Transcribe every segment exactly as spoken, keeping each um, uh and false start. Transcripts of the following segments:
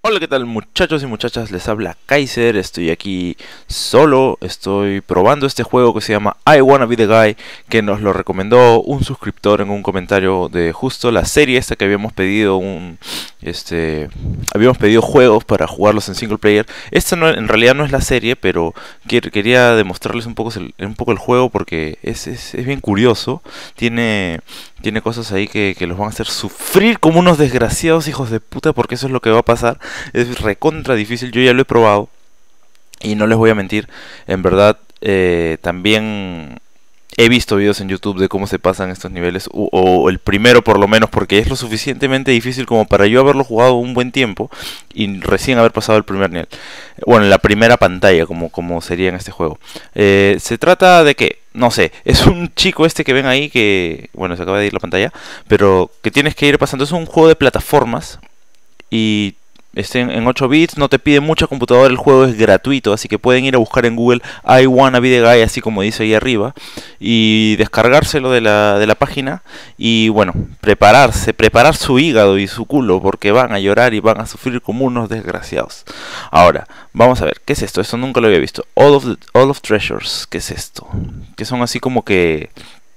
Hola, ¿qué tal muchachos y muchachas? Les habla Kaiser, estoy aquí solo, estoy probando este juego que se llama I Wanna Be The Guy, que nos lo recomendó un suscriptor en un comentario de justo la serie esta que habíamos pedido, un, este, habíamos pedido juegos para jugarlos en single player. Esta no, en realidad no es la serie, pero quer, quería demostrarles un poco el, un poco el juego porque es, es, es bien curioso, tiene... Tiene cosas ahí que, que los van a hacer sufrir como unos desgraciados hijos de puta, porque eso es lo que va a pasar. Es recontra difícil, yo ya lo he probado y no les voy a mentir. En verdad, eh, también he visto videos en YouTube de cómo se pasan estos niveles, o, o el primero por lo menos, porque es lo suficientemente difícil como para yo haberlo jugado un buen tiempo y recién haber pasado el primer nivel. Bueno, la primera pantalla, como, como sería en este juego. Eh, se trata de que, no sé, es un chico este que ven ahí que, bueno, se acaba de ir la pantalla, pero que tienes que ir pasando. Es un juego de plataformas y este, en, en ocho bits, no te pide mucha computadora, el juego es gratuito, así que pueden ir a buscar en Google I Wanna Be The Guy, así como dice ahí arriba, y descargárselo de la, de la página y bueno, prepararse, preparar su hígado y su culo, porque van a llorar y van a sufrir como unos desgraciados. Ahora, vamos a ver, ¿qué es esto? Esto nunca lo había visto. All of, the, All of Treasures, ¿qué es esto? Que son así como que...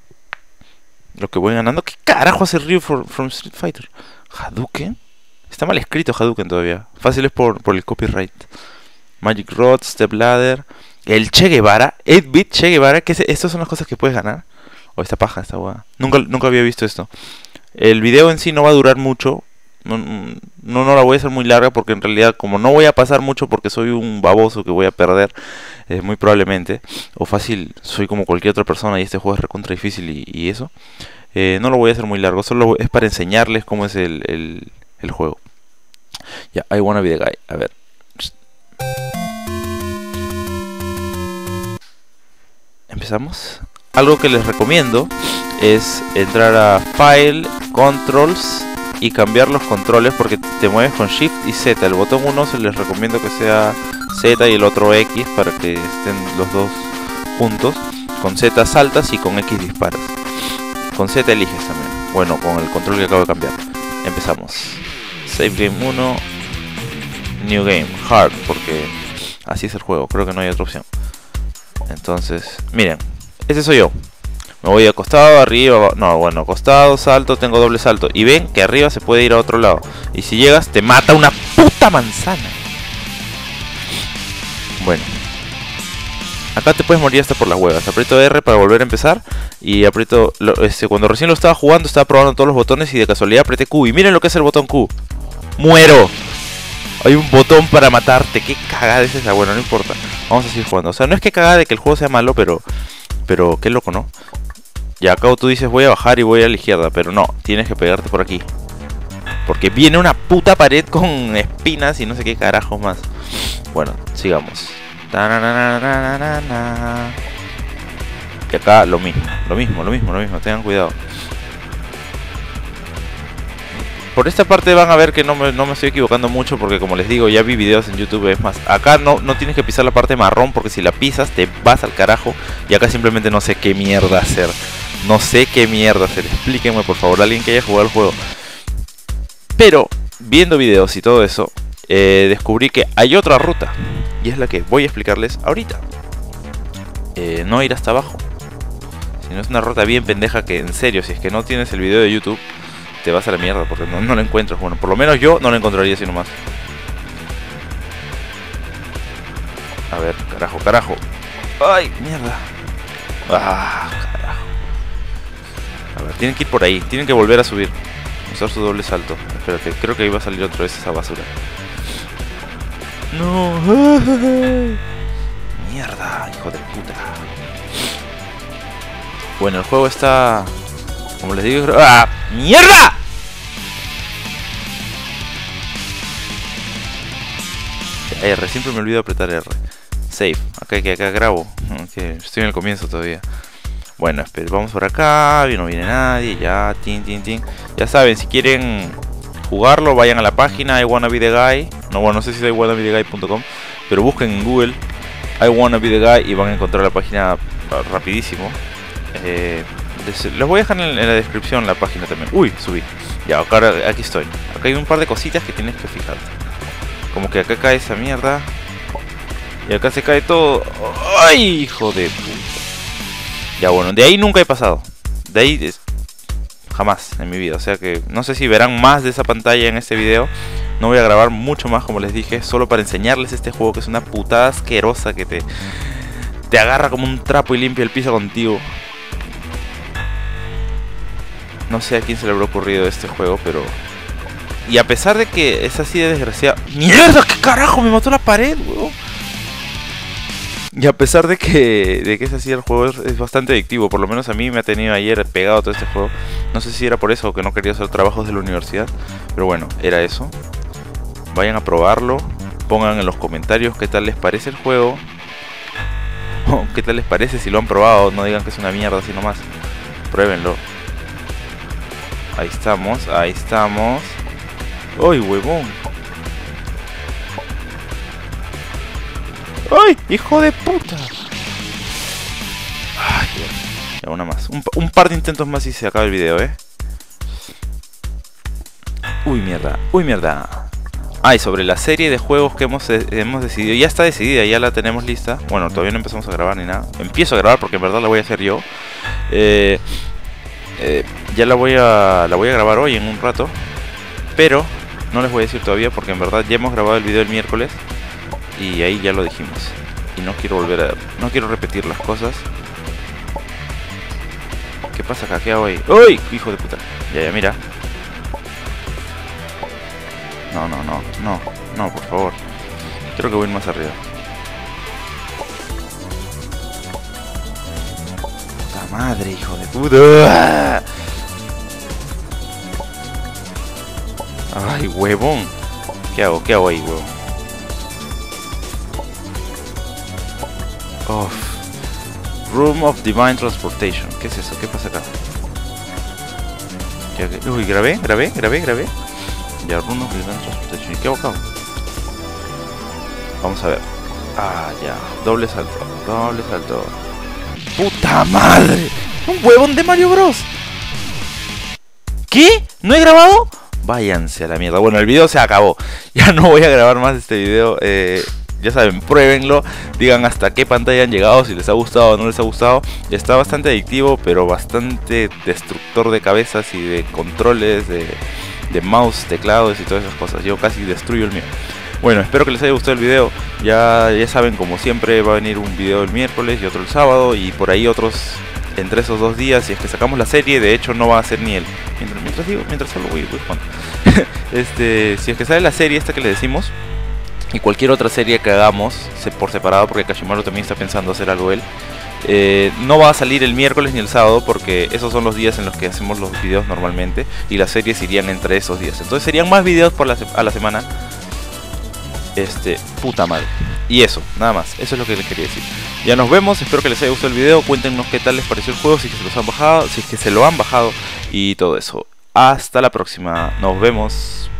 lo que voy ganando. ¿Qué carajo hace Ryu for, from Street Fighter? ¿Hadouken? Está mal escrito Hadouken todavía. Fácil es por, por el copyright. Magic Rod, Step Ladder. El Che Guevara. ocho bit Che Guevara. ¿Qué es? Estas son las cosas que puedes ganar. O oh, esta paja, esta hueá. Nunca, nunca había visto esto. El video en sí no va a durar mucho. No, no, no la voy a hacer muy larga porque en realidad como no voy a pasar mucho porque soy un baboso que voy a perder, eh, muy probablemente, o fácil, soy como cualquier otra persona y este juego es recontra difícil y, y eso, eh, no lo voy a hacer muy largo, solo es para enseñarles cómo es el, el, el juego. Ya, I Wanna Be The Guy, a ver. Empezamos. Algo que les recomiendo es entrar a File, Controls y cambiar los controles porque te mueves con Shift y Z. El botón uno se les recomiendo que sea Z y el otro X para que estén los dos juntos. Con Z saltas y con X disparas. Con Z eliges también. Bueno, con el control que acabo de cambiar. Empezamos. Save Game uno. New Game. Hard, porque así es el juego. Creo que no hay otra opción. Entonces, miren. Ese soy yo. Me voy acostado, arriba, no, bueno, acostado, salto, tengo doble salto. Y ven que arriba se puede ir a otro lado. Y si llegas, te mata una puta manzana. Bueno. Acá te puedes morir hasta por las huevas. Aprieto R para volver a empezar. Y aprieto, lo, este, cuando recién lo estaba jugando, estaba probando todos los botones. Y de casualidad apreté Q. Y miren lo que es el botón Q. ¡Muero! Hay un botón para matarte. ¿Qué cagada es esa? Bueno, no importa. Vamos a seguir jugando. O sea, no es que cagada de que el juego sea malo, pero... Pero qué loco, ¿no? Y acá tú dices voy a bajar y voy a la izquierda, pero no, tienes que pegarte por aquí. Porque viene una puta pared con espinas y no sé qué carajos más. Bueno, sigamos. Y acá lo mismo, lo mismo, lo mismo, lo mismo, tengan cuidado. Por esta parte van a ver que no me, no me estoy equivocando mucho porque como les digo, ya vi videos en YouTube. Es más, acá no, no tienes que pisar la parte marrón porque si la pisas te vas al carajo. Y acá simplemente no sé qué mierda hacer. No sé qué mierda hacer. Explíquenme por favor, alguien que haya jugado el juego. Pero, viendo videos y todo eso, eh, descubrí que hay otra ruta. Y es la que voy a explicarles ahorita. Eh, no ir hasta abajo. Sino es una ruta bien pendeja que en serio, si es que no tienes el video de YouTube, te vas a la mierda porque no, no lo encuentras. Bueno, por lo menos yo no lo encontraría así nomás. A ver, carajo, carajo. Ay, mierda. Ah, carajo. A ver, tienen que ir por ahí. Tienen que volver a subir. Usar su doble salto. Espérate, creo que iba a salir otra vez esa basura. No. Mierda, hijo de puta. Bueno, el juego está... Como les digo... ¡Ah! ¡Mierda! R, siempre me olvido apretar R. Save, acá que acá grabo. Okay, estoy en el comienzo todavía. Bueno, espera, vamos por acá. No viene nadie, ya, tin, tin, tin. Ya saben, si quieren jugarlo, vayan a la página I Wanna Be The Guy. No, bueno, no sé si es I Wanna Be The Guy punto com, pero busquen en Google I Wanna Be The Guy y van a encontrar la página rapidísimo. Eh... Les voy a dejar en la descripción la página también. Uy, subí. Ya, acá, aquí estoy. Acá hay un par de cositas que tienes que fijarte. Como que acá cae esa mierda. Y acá se cae todo. ¡Ay, hijo de puta! Ya bueno, de ahí nunca he pasado. De ahí es... jamás en mi vida. O sea que no sé si verán más de esa pantalla en este video. No voy a grabar mucho más, como les dije, solo para enseñarles este juego que es una putada asquerosa que te, te agarra como un trapo y limpia el piso contigo. No sé a quién se le habrá ocurrido este juego, pero... Y a pesar de que es así de desgraciado... ¡Mierda! ¿Qué carajo? Me mató la pared, weón. Y a pesar de que, de que es así el juego, es, es bastante adictivo. Por lo menos a mí me ha tenido ayer pegado todo este juego. No sé si era por eso o que no quería hacer trabajos de la universidad. Pero bueno, era eso. Vayan a probarlo. Pongan en los comentarios qué tal les parece el juego. O qué tal les parece si lo han probado. No digan que es una mierda así nomás. Pruébenlo. Ahí estamos, ahí estamos. ¡Ay, huevón! ¡Ay, hijo de puta! Ay, ya una más. Un, un par de intentos más y se acaba el video, ¿eh? Uy, mierda. Uy, mierda. Ah, y sobre la serie de juegos que hemos, eh, hemos decidido. Ya está decidida, ya la tenemos lista. Bueno, todavía no empezamos a grabar ni nada. Empiezo a grabar porque en verdad la voy a hacer yo. Eh... Eh, ya la voy a la voy a grabar hoy en un rato, pero no les voy a decir todavía porque en verdad ya hemos grabado el video el miércoles y ahí ya lo dijimos y no quiero volver a no quiero repetir las cosas. ¿Qué pasa acá? ¿Qué hago ahí? ¡Uy! Hijo de puta. Ya, ya, mira. No, no, no, no, no, por favor. Creo que voy más arriba. Madre, hijo de puta. Ay, huevón. ¿Qué hago? ¿Qué hago ahí, huevón? Oh. Room of Divine Transportation. ¿Qué es eso? ¿Qué pasa acá? Uy, grabé, grabé, grabé, grabé. Ya, Room of Divine Transportation. ¿Y qué hago acá? Vamos a ver. Ah, ya. Doble salto. Doble salto. ¡Puta madre! ¡Un huevón de Mario Bros! ¿Qué? ¿No he grabado? Váyanse a la mierda. Bueno, el video se acabó. Ya no voy a grabar más este video. Eh, ya saben, pruébenlo. Digan hasta qué pantalla han llegado, si les ha gustado o no les ha gustado. Está bastante adictivo, pero bastante destructor de cabezas y de controles, de, de mouse, teclados y todas esas cosas. Yo casi destruyo el mío. Bueno, espero que les haya gustado el video. Ya, ya saben, como siempre va a venir un video el miércoles y otro el sábado. Y por ahí otros entre esos dos días. Si es que sacamos la serie, de hecho no va a ser ni el... Mientras, mientras digo, mientras solo voy, voy jugando. este, si es que sale la serie esta que le decimos, y cualquier otra serie que hagamos por separado, porque Kashimaru también está pensando hacer algo él, eh, no va a salir el miércoles ni el sábado, porque esos son los días en los que hacemos los videos normalmente. Y las series irían entre esos días. Entonces serían más videos por la, a la semana. Este, puta madre. Y eso, nada más, eso es lo que les quería decir. Ya nos vemos, espero que les haya gustado el video. Cuéntenos qué tal les pareció el juego, si es que se los han bajado, si es que se lo han bajado y todo eso. Hasta la próxima, nos vemos.